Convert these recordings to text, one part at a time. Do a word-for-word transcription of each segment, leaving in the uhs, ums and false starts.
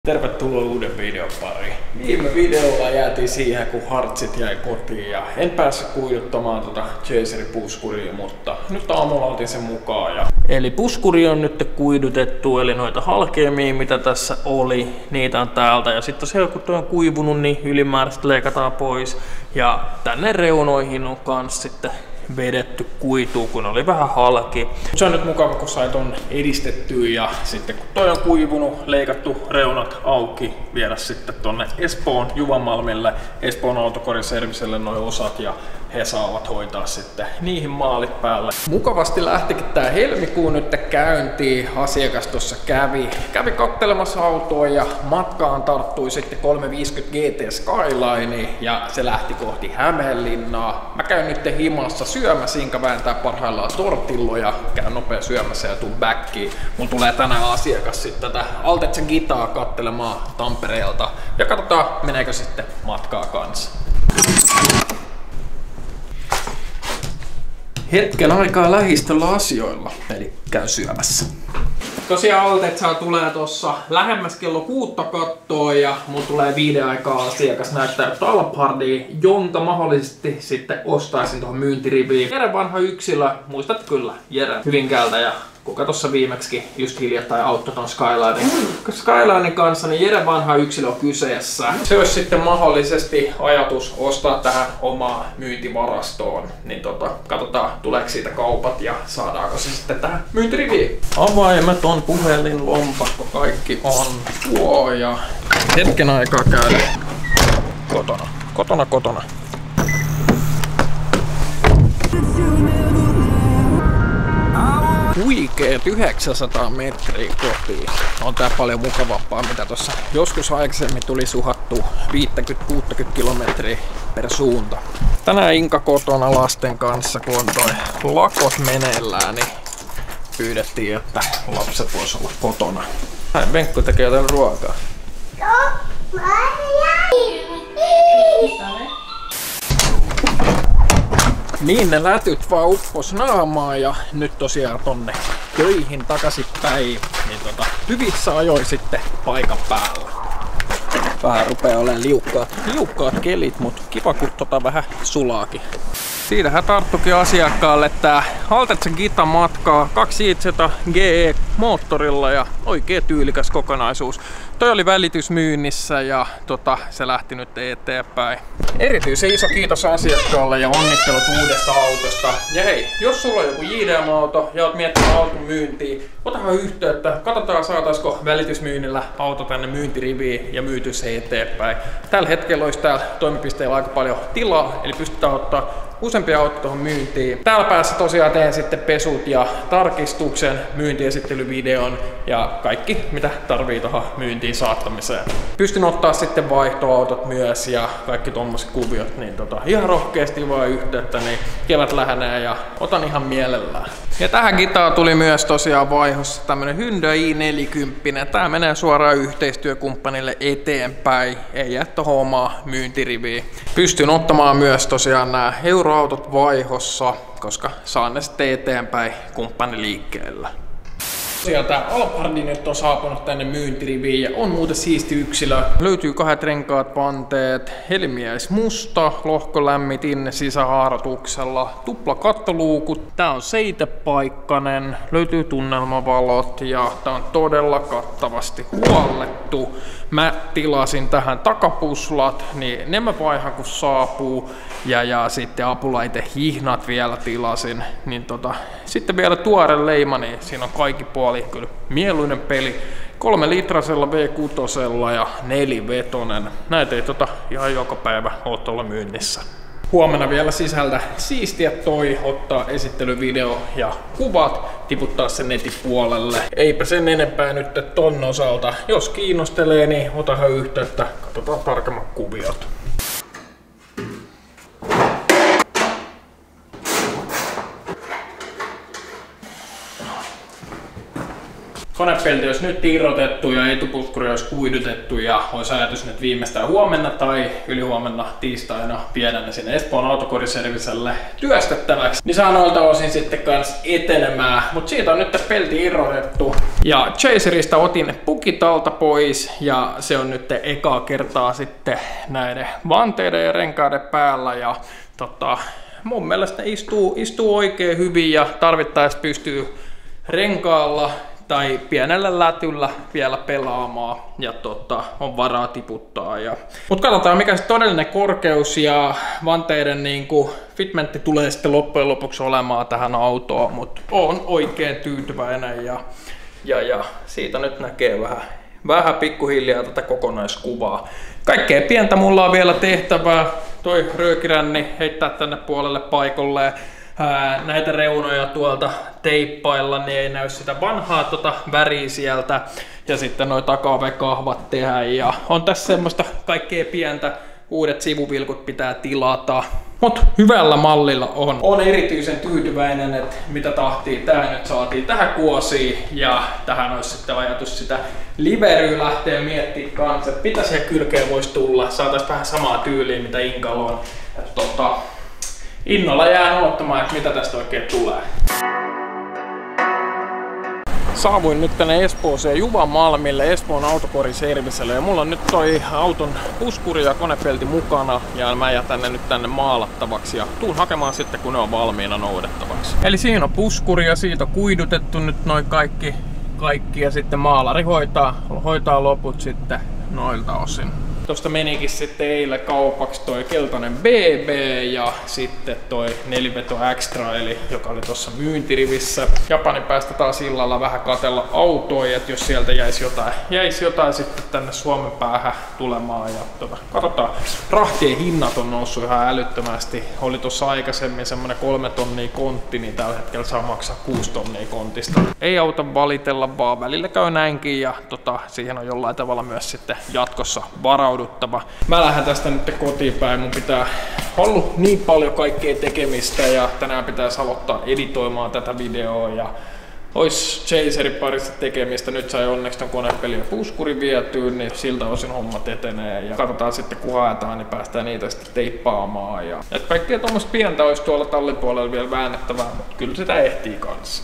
Tervetuloa uuden videon pariin. Viime videolla jäätiin siihen, kun hartsit jäi kotiin ja en päässyt kuiduttamaan tuota Chaserin puskuria, mutta nyt aamulla otin sen mukaan. Ja... Eli puskuri on nyt kuidutettu, eli noita halkeamia mitä tässä oli, niitä on täältä. Ja sitten tosiaan kun tuo on kuivunut, niin ylimääräistä leikataan pois. Ja tänne reunoihin on kans sitten vedetty kuituu, kun oli vähän halki. Se on nyt mukava, kun sai ton edistettyä ja sitten kun toi on kuivunut, leikattu reunat auki, viedä sitten tonne Espoon Juvamalmille, Espoon autokoriserviselle noi osat ja he saavat hoitaa sitten niihin maalit päälle. Mukavasti lähtikin tää helmikuu nyt käyntiin. Asiakas tuossa kävi, kävi kattelemassa autoa ja matkaan tarttui sitten kolmesataaviisikymmentä G T Skyline ja se lähti kohti Hämeenlinnaa. Mä käyn nyt himassa syömässä, Inka vääntää parhaillaan tortilloja, käyn nopea syömässä ja tuun backiin. Mun tulee tänään asiakas sitten tätä Altetsen Gitaa kattelemaan Tampereelta ja katsotaan meneekö sitten matkaa kanssa. Hetken aikaa lähistöllä asioilla, eli käy syömässä. Tosiaan Altetsaa tulee tossa lähemmäs kello kuutta kattoa ja mun tulee viiden aikaa asiakas näyttää Alphardia, jonka mahdollisesti sitten ostaisin tuohon myyntiriviin. Jere vanha yksilö, muistat kyllä Jere Hyvinkäältä ja kuka tossa viimeksi just hiljattain auttoi ton Skylinein. Skylinein kanssa, niin Jere vanha yksilö on kyseessä. Se olisi sitten mahdollisesti ajatus ostaa tähän omaa myyntivarastoon. Niin tota, katsotaan tuleeko siitä kaupat ja saadaanko se sitten tähän myyntiriviin. Avaimet on, puhelin, lompakko, kaikki on tuo ja hetken aikaa käydä kotona. Kotona, kotona. Huikeet yhdeksänsataa metriä kotiin. On tää paljon mukavampaa, mitä tossa joskus aikaisemmin tuli suhattu viisikymmentä kuusikymmentä kilometriä per suunta. Tänään Inka kotona lasten kanssa, kun on toi lakot meneillään, niin pyydettiin, että lapset vois olla kotona. Näin Venkku tekee täällä ruokaa. Niin ne lätyt vaan uppos naamaan ja nyt tosiaan tonne töihin takaisinpäin, niin tota, hyvissä ajoin sitten paikan päällä. Vähän rupee olemaan liukkaat, liukkaat kelit, mut kiva kun tota vähän sulaakin. Siinähän tarttukin asiakkaalle tää Altetsen Gitan matkaa kaksi Itseta G E moottorilla ja oikein tyylikäs kokonaisuus. Toi oli välitysmyynnissä ja tota, se lähti nyt eteenpäin. Erityisen iso kiitos asiakkaalle ja onnittelut uudesta autosta. Ja hei, jos sulla on joku J D M-auto ja oot miettinyt auton myyntiin, otahan yhteyttä. Katsotaan saataisiko välitysmyynnillä auto tänne myyntiriviin ja myyty se eteenpäin. Tällä hetkellä olisi täällä toimipisteellä aika paljon tilaa, eli pystytään ottaa useampia autoja tuohon myyntiin. Täällä päässä tosiaan teen sitten pesut ja tarkistuksen, myyntiesittelyvideon ja kaikki mitä tarvii tuohon myyntiin saattamiseen. Pystyn ottaa sitten vaihtoautot myös ja kaikki tommoset kuviot, niin tota, ihan rohkeasti vaan yhteyttä, niin kevät lähenee ja otan ihan mielellään. Ja tähän gitaan tuli myös tosiaan vaihossa tämmönen Hyundai i neljäkymmentä. Tää menee suoraan yhteistyökumppanille eteenpäin, ei jää tohon omaa myyntiriviin. Pystyn ottamaan myös tosiaan nämä euroautot vaihossa, koska saan ne sitten eteenpäin kumppaniliikkeellä. Tosiaan tää Alphardi nyt on saapunut tänne myyntiriviin ja on muuten siisti yksilö. Löytyy kahdet renkaat, panteet, helmiäis musta, lohkolämmitin sisähaaratuksella, tupla kattoluukut. Tää on seitepaikkanen, löytyy tunnelmavalot ja tää on todella kattavasti huollettu. Mä tilasin tähän takapuslat, niin ne mä vaihan kun saapuu. Ja, ja sitten apulaitehihnat vielä tilasin. Niin tota, sitten vielä tuore leima, niin siinä on kaikki puoli kyllä mieluinen peli. Kolme litrasella V kuusi ja nelivetonen. Näitä ei tota ihan joka päivä oo tuolla myynnissä. Huomenna vielä sisältä siistiä toi, ottaa esittelyvideo ja kuvat, tiputtaa sen netin puolelle. Eipä sen enempää nyt ton osalta. Jos kiinnostelee, niin otahan yhteyttä, katsotaan tarkemmat kuviot. konepelti olisi nyt irrotettu ja etupuskuri olisi kuidutettu ja olisi ajatus nyt viimeistään huomenna tai ylihuomenna tiistaina viedä ne sinne Espoon autokoriserviselle työstettäväksi, niin saa noilta osin sitten kans etenemään. Mut siitä on nyt pelti irrotettu ja Chaserista otin pukit alta pois ja se on nyt ekaa kertaa sitten näiden vanteiden ja renkaiden päällä ja tota, mun mielestä ne istuu, istuu oikein hyvin ja tarvittaessa pystyy renkaalla tai pienellä lätyllä vielä pelaamaan ja tota, on varaa tiputtaa. Ja... Mut katsotaan mikä se todellinen korkeus ja vanteiden niinku fitmentti tulee sitten loppujen lopuksi olemaan tähän autoon, mutta on oikein tyytyväinen ja, ja, ja siitä nyt näkee vähän, vähän pikkuhiljaa tätä kokonaiskuvaa. Kaikkea pientä mulla on vielä tehtävää, toi röökiränni heittää tänne puolelle paikolle. Ää, näitä reunoja tuolta teippailla, niin ei näy sitä vanhaa tota väriä sieltä. Ja sitten noi takaovekahvat tehdä. Ja on tässä semmoista kaikkea pientä. Uudet sivuvilkut pitää tilata. Mut hyvällä mallilla on. On erityisen tyytyväinen, että mitä tahtia tää nyt saatiin tähän kuosiin. Ja tähän olisi sitten ajatus sitä liveryä lähteä miettimään kanssa, että mitä siihen kylkeen voisi tulla. Saatais vähän samaa tyyliä mitä Inkalla on. Tota, innolla jään odottamaan, että mitä tästä oikein tulee. Saavuin nyt tänne Espooseen Juvamalmille Espoon autokoriserviselle ja mulla on nyt toi auton puskuri ja konepelti mukana ja mä jätän ne nyt tänne maalattavaksi ja tuun hakemaan sitten kun ne on valmiina noudettavaksi. Eli siinä on puskuri ja siitä on kuidutettu nyt noin kaikki, kaikki ja sitten maalari hoitaa, hoitaa loput sitten noilta osin. Tuosta menikin sitten eilen kaupaksi toi keltainen B B ja sitten toi neliveto Extra, eli joka oli tuossa myyntirivissä. Japanin päästä taas illalla vähän katsella autoja, että jos sieltä jäisi jotain, jäisi jotain sitten tänne Suomen päähän tulemaan. Ja tota, katsotaan, rahtien hinnat on noussut ihan älyttömästi. Oli tuossa aikaisemmin semmonen kolme tonnia kontti, niin tällä hetkellä saa maksaa kuusi tonnia kontista. Ei auta valitella, vaan välillä käy näinkin ja tota, siihen on jollain tavalla myös sitten jatkossa varauduttava. Mä lähden tästä nyt kotiin päin, mun pitää ollut niin paljon kaikkea tekemistä ja tänään pitäisi aloittaa editoimaan tätä videoa ja ois Chaserin parissa tekemistä. Nyt sai onneksi ton konepeli ja puskuri vietyä, niin siltä osin hommat etenee ja katsotaan sitten kun haetaan, niin päästään niitä sitten teippaamaan. Ja... Et kaikkea tuommoista pientä olisi tuolla tallipuolella vielä väännettävää, mutta kyllä sitä ehtii kanssa.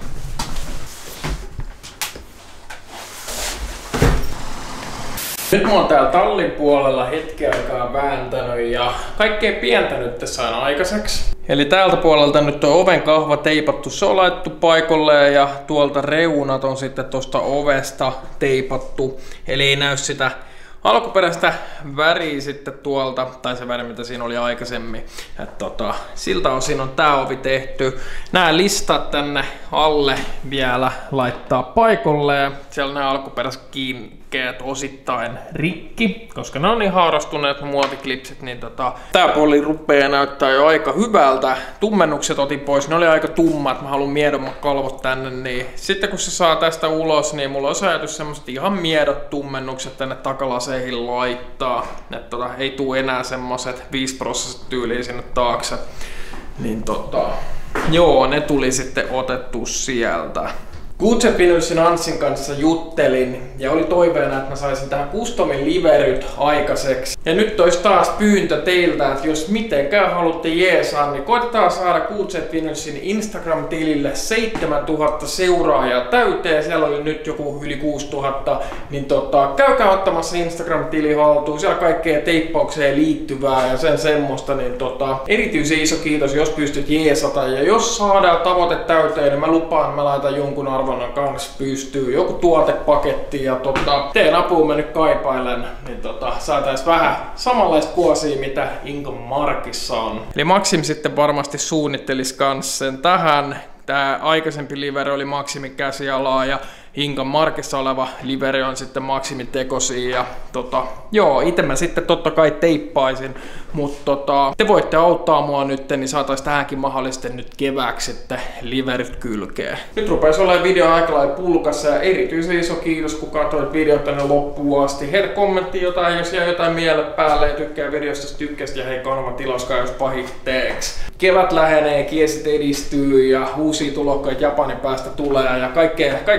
Nyt mä oon täällä tallin puolella hetken aikaa vääntänyt ja kaikkea pientä nyt tässä on aikaiseksi. Eli täältä puolelta nyt on oven kahva teipattu, se on laitettu paikoilleen ja tuolta reunat on sitten tuosta ovesta teipattu. Eli ei näy sitä alkuperäistä väriä sitten tuolta, tai se väri mitä siinä oli aikaisemmin. Et tota, siltä osin on tää ovi tehty. Nämä listat tänne alle vielä laittaa paikoilleen. Siellä nämä alkuperäiset kiinkeät osittain rikki, koska ne on niin haurastuneet muotiklipsit, niin tota, tää puoli rupeaa näyttää jo aika hyvältä. Tummennukset otin pois, ne oli aika tummat, mä haluan miedommat kalvot tänne, niin sitten kun se saa tästä ulos, niin mulla on ajatus semmoset ihan miedot tummennukset tänne takalaseihin laittaa. Että tota, ei tuu enää semmoset viisi prosenttia tyyliä sinne taakse. Niin tota, joo, ne tuli sitten otettu sieltä. Gucci Vinylsin Anssin kanssa juttelin ja oli toiveena, että mä saisin tähän customin liveryt aikaiseksi. Ja nyt olisi taas pyyntö teiltä, että jos mitenkään haluatte jeesaa, niin koitetaan saada Gucci Vinylsin Instagram-tilille seitsemäntuhatta seuraajaa täyteen. Siellä oli nyt joku yli kuusituhatta, niin tota, käykää ottamassa Instagram-tili haltuun. Siellä kaikkea teippaukseen liittyvää ja sen semmoista, niin tota, erityisen iso kiitos, jos pystyt jeesata. Ja jos saadaan tavoite täyteen, niin mä lupaan, mä laitan jonkun arvon kanssa pystyy joku tuotepaketti ja tota, teen apuun mä nyt kaipailen, niin tota, saatais vähän samanlaista kuosia mitä Inkon Markissa on. Eli Maxim sitten varmasti suunnittelisi kans sen tähän. Tää aikaisempi liveri oli Maximin käsialaa ja Inkon Markissa oleva liveri on sitten Maximin tekosia ja tota, joo, ite mä sitten totta kai teippaisin, mutta tota, te voitte auttaa mua nyt, niin saatais tähänkin mahdollisesti nyt kevääksi sitten liverit kylkeen. Nyt rupes olemaan video aika lailla pulkassa ja erityisen iso kiitos kun katsoit videon tänne loppuun asti. Heitä kommentti jotain, jos jää jotain mieleen päälle ja tykkää videosta, jos tykkäsit ja hei kanavan tilauskaa jos pahitteeksi. Kevät lähenee, kiesit edistyy ja uusia tulokkaita Japanin päästä tulee ja kaikkea, kaikkea siistiä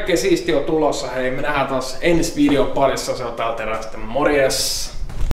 video tulossa. Hei, me nähdään taas ensi videon parissa. Se on täältä erää sitten. Morjes!